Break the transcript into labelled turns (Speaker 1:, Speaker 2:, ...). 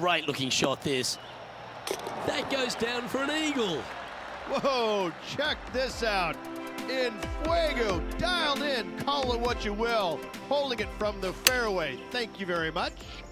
Speaker 1: great looking shot, this. That goes down for an eagle.
Speaker 2: Whoa, check this out. In fuego, dialed in, call it what you will. Holding it from the fairway. Thank you very much.